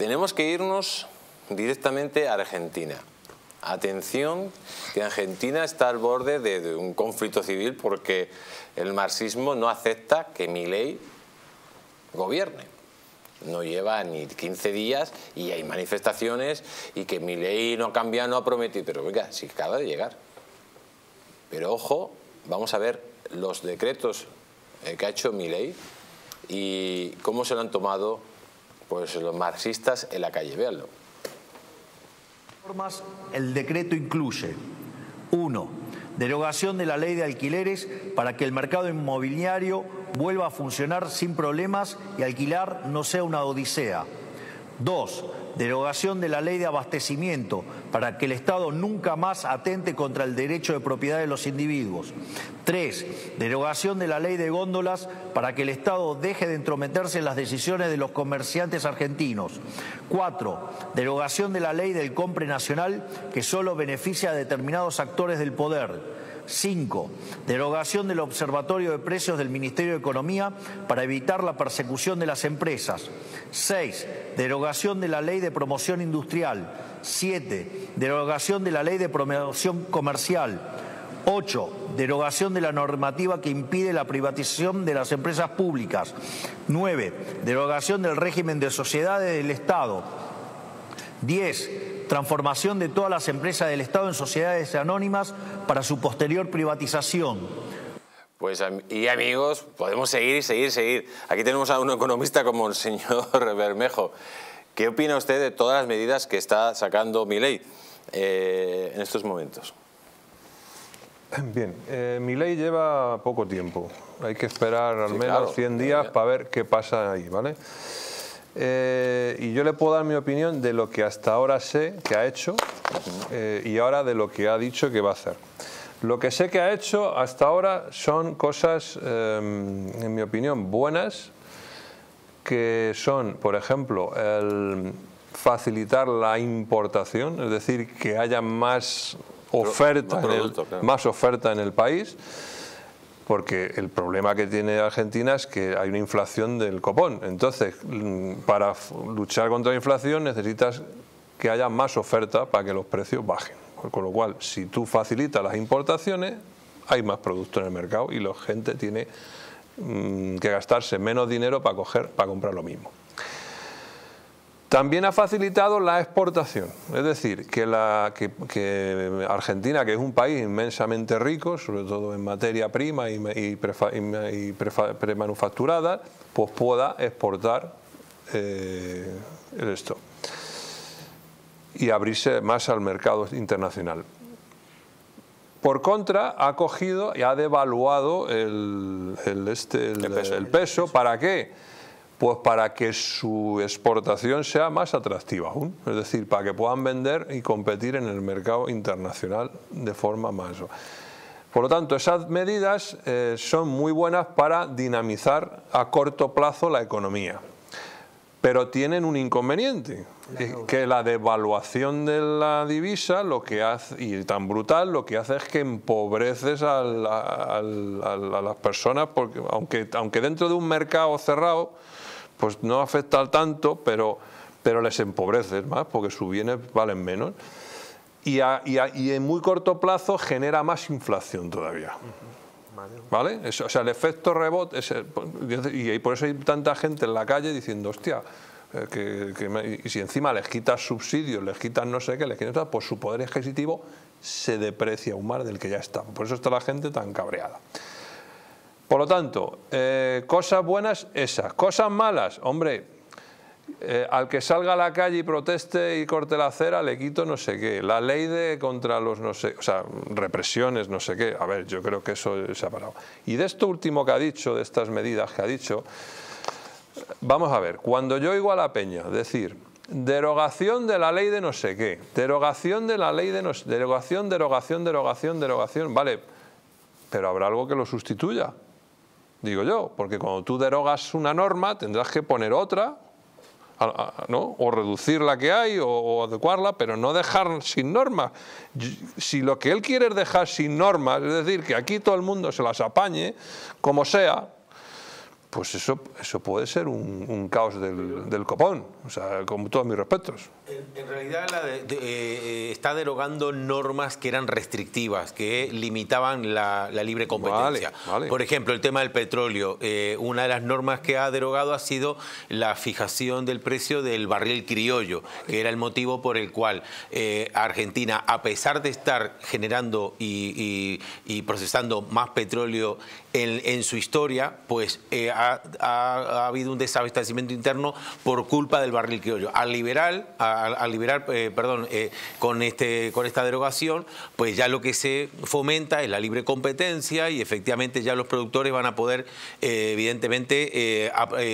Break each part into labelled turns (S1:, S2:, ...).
S1: Tenemos que irnos directamente a Argentina. Atención, que Argentina está al borde de un conflicto civil porque el marxismo no acepta que Milei gobierne. No lleva ni 15 días y hay manifestaciones y que Milei no cambia, no ha prometido. Pero oiga, si acaba de llegar. Pero ojo, vamos a ver los decretos que ha hecho Milei y cómo se lo han tomado pues los marxistas en la calle. Véanlo.
S2: El decreto incluye: 1. Derogación de la ley de alquileres para que el mercado inmobiliario vuelva a funcionar sin problemas y alquilar no sea una odisea. 2. Derogación de la ley de abastecimiento para que el Estado nunca más atente contra el derecho de propiedad de los individuos. 3. Derogación de la ley de góndolas para que el Estado deje de entrometerse en las decisiones de los comerciantes argentinos. 4. Derogación de la ley del compre nacional que solo beneficia a determinados actores del poder. 5. Derogación del Observatorio de Precios del Ministerio de Economía para evitar la persecución de las empresas. 6. Derogación de la Ley de Promoción Industrial. 7. Derogación de la Ley de Promoción Comercial. 8. Derogación de la normativa que impide la privatización de las empresas públicas. 9. Derogación del régimen de sociedades del Estado. 10. Transformación de todas las empresas del Estado en sociedades anónimas para su posterior privatización.
S1: Pues, y amigos, podemos seguir y seguir. Aquí tenemos a un economista como el señor Bermejo. ¿Qué opina usted de todas las medidas que está sacando Milei en estos momentos?
S3: Bien, Milei lleva poco tiempo. Hay que esperar al menos 100 días para ver qué pasa ahí, ¿vale? Y yo le puedo dar mi opinión de lo que hasta ahora sé que ha hecho y ahora de lo que ha dicho que va a hacer. Lo que sé que ha hecho hasta ahora son cosas, en mi opinión, buenas, que son, por ejemplo, el facilitar la importación, es decir, que haya más oferta, más oferta en el país. Porque el problema que tiene Argentina es que hay una inflación del copón. Entonces, para luchar contra la inflación necesitas que haya más oferta para que los precios bajen. Con lo cual, si tú facilitas las importaciones, hay más producto en el mercado y la gente tiene que gastarse menos dinero para comprar lo mismo. También ha facilitado la exportación, es decir, que Argentina, que es un país inmensamente rico, sobre todo en materia prima y premanufacturada, pues pueda exportar esto y abrirse más al mercado internacional. Por contra, ha cogido y ha devaluado el peso. ¿Para qué? Pues para que su exportación sea más atractiva aún, es decir, para que puedan vender y competir en el mercado internacional de forma más... Por lo tanto, esas medidas son muy buenas para dinamizar a corto plazo la economía, pero tienen un inconveniente, que la devaluación de la divisa, lo que hace, y tan brutal, lo que hace es que empobreces a las personas, porque aunque dentro de un mercado cerrado, pues no afecta al tanto, pero les empobreces más porque sus bienes valen menos y en muy corto plazo genera más inflación todavía. ¿Vale? O sea, el efecto rebote, y por eso hay tanta gente en la calle diciendo, hostia, y si encima les quitas subsidios, les quitas no sé qué, les quitas, pues su poder adquisitivo se deprecia aún más del que ya está. Por eso está la gente tan cabreada. Por lo tanto, cosas buenas esas, cosas malas, hombre, al que salga a la calle y proteste y corte la acera le quito no sé qué, la ley contra los no sé, o sea, represiones no sé qué, a ver, yo creo que eso se ha parado. Y de esto último que ha dicho, de estas medidas que ha dicho, vamos a ver, cuando yo oigo a la peña decir derogación de la ley de no sé qué, derogación de la ley de no sé, derogación, vale, pero habrá algo que lo sustituya. Digo yo, porque cuando tú derogas una norma tendrás que poner otra, ¿no? O reducir la que hay o adecuarla, pero no dejar sin normas. Si lo que él quiere es dejar sin normas, es decir, que aquí todo el mundo se las apañe, como sea, pues eso puede ser un caos del copón, o sea, con todos mis respetos.
S4: En realidad está derogando normas que eran restrictivas, que limitaban la libre competencia.
S3: Vale.
S4: Por ejemplo, el tema del petróleo. Una de las normas que ha derogado ha sido la fijación del precio del barril criollo, que era el motivo por el cual Argentina, a pesar de estar generando y procesando más petróleo en su historia, pues ha habido un desabastecimiento interno por culpa del barril criollo. Al liberar, con esta derogación, pues ya lo que se fomenta es la libre competencia y efectivamente ya los productores van a poder, evidentemente,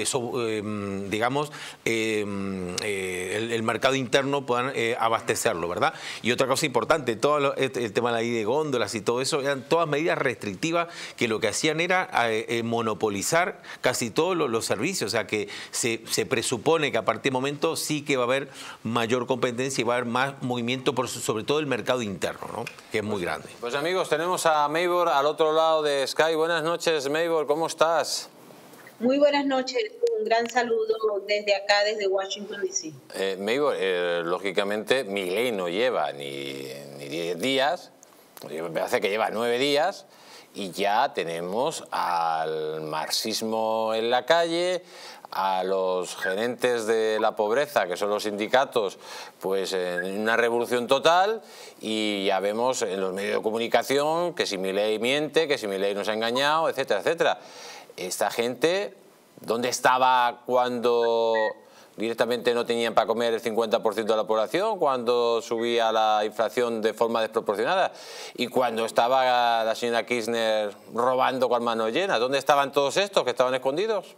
S4: el mercado interno puedan abastecerlo, ¿verdad? Y otra cosa importante, todo el tema de la ley de góndolas y todo eso, eran todas medidas restrictivas que lo que hacían era monopolizar casi todos los servicios, o sea que se presupone que a partir de momento sí que va a haber mayor competencia y va a haber más movimiento, sobre todo el mercado interno, ¿no? Que es muy grande.
S1: Pues amigos, tenemos a Maybor al otro lado de Sky. Buenas noches, Maybor, ¿cómo estás?
S5: Muy buenas noches, un gran saludo desde acá, desde Washington, D.C.
S1: Maybor, lógicamente Milei no lleva ni 10 días, me parece que lleva 9 días, y ya tenemos al marxismo en la calle, a los gerentes de la pobreza, que son los sindicatos, pues en una revolución total, y ya vemos en los medios de comunicación que si Milei miente, que si Milei nos ha engañado, etcétera, etcétera. Esta gente, ¿dónde estaba cuando directamente no tenían para comer el 50% de la población, cuando subía la inflación de forma desproporcionada y cuando estaba la señora Kirchner robando con manos llenas? ¿Dónde estaban todos estos que estaban escondidos?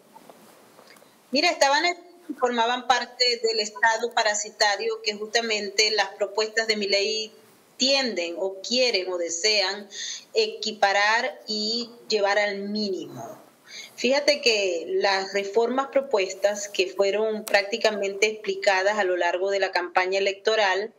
S5: Mira, formaban parte del Estado parasitario que justamente las propuestas de Milei tienden o quieren o desean equiparar y llevar al mínimo. Fíjate que las reformas propuestas que fueron prácticamente explicadas a lo largo de la campaña electoral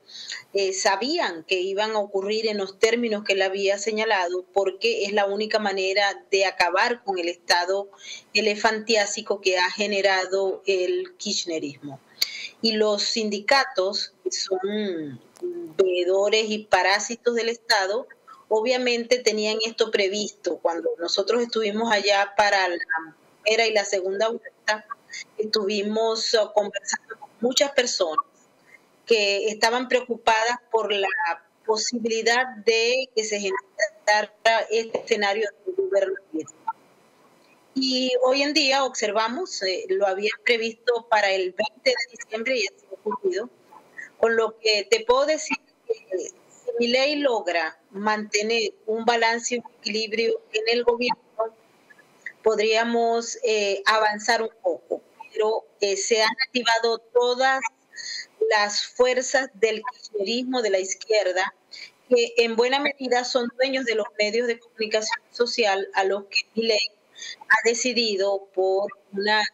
S5: sabían que iban a ocurrir en los términos que él había señalado, porque es la única manera de acabar con el estado elefantiásico que ha generado el kirchnerismo. Y los sindicatos, que son veedores y parásitos del Estado, obviamente tenían esto previsto. Cuando nosotros estuvimos allá para la primera y la segunda vuelta, estuvimos conversando con muchas personas que estaban preocupadas por la posibilidad de que se generara este escenario de gobernabilidad. Y hoy en día observamos, lo habían previsto para el 20 de diciembre y así ha ocurrido, con lo que te puedo decir que si Milei logra mantener un balance y un equilibrio en el gobierno, podríamos avanzar un poco, pero se han activado todas las fuerzas del kirchnerismo de la izquierda, que en buena medida son dueños de los medios de comunicación social, a los que Milei ha decidido por una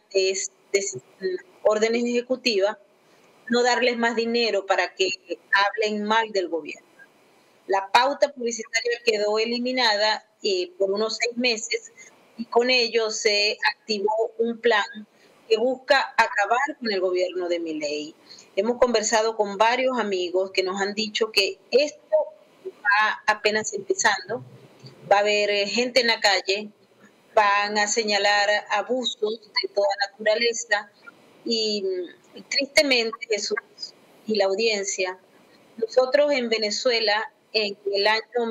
S5: orden ejecutiva no darles más dinero para que hablen mal del gobierno. La pauta publicitaria quedó eliminada por unos 6 meses y con ello se activó un plan que busca acabar con el gobierno de Milei. Hemos conversado con varios amigos que nos han dicho que esto va apenas empezando, va a haber gente en la calle, van a señalar abusos de toda naturaleza y tristemente, Jesús y la audiencia, nosotros en Venezuela en el año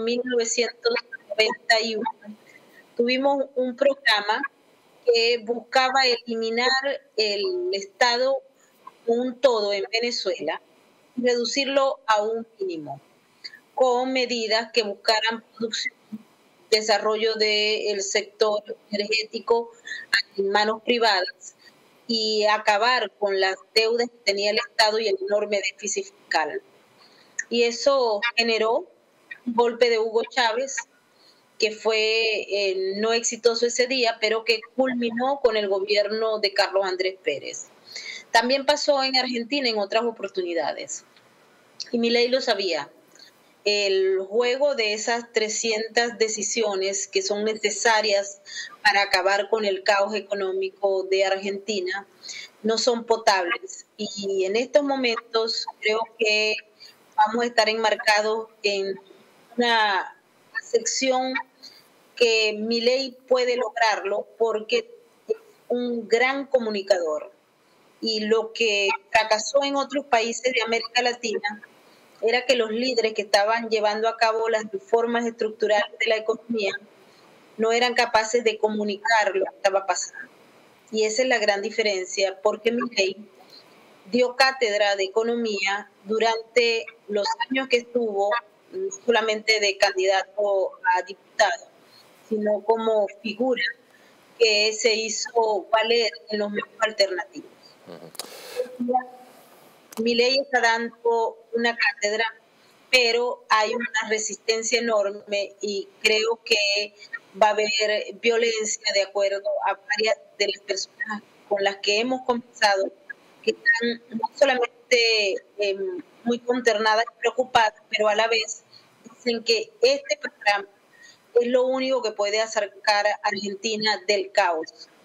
S5: 1991 tuvimos un programa que buscaba eliminar el Estado un todo en Venezuela y reducirlo a un mínimo, con medidas que buscaran producción, desarrollo del sector energético en manos privadas y acabar con las deudas que tenía el Estado y el enorme déficit fiscal. Y eso generó un golpe de Hugo Chávez, que fue no exitoso ese día, pero que culminó con el gobierno de Carlos Andrés Pérez. También pasó en Argentina en otras oportunidades. Y Milei lo sabía. el juego de esas 300 decisiones que son necesarias para acabar con el caos económico de Argentina no son potables. Y en estos momentos creo que vamos a estar enmarcados en una sección que Milei puede lograrlo porque es un gran comunicador. Y lo que fracasó en otros países de América Latina era que los líderes que estaban llevando a cabo las reformas estructurales de la economía no eran capaces de comunicar lo que estaba pasando. Y esa es la gran diferencia, porque Milei dio cátedra de economía durante los años que estuvo, no solamente de candidato a diputado, sino como figura que se hizo valer en los medios alternativos. Milei está dando una cátedra, pero hay una resistencia enorme y creo que va a haber violencia de acuerdo a varias de las personas con las que hemos conversado, que están no solamente muy consternadas y preocupadas, pero a la vez dicen que este programa es lo único que puede acercar a Argentina del caos.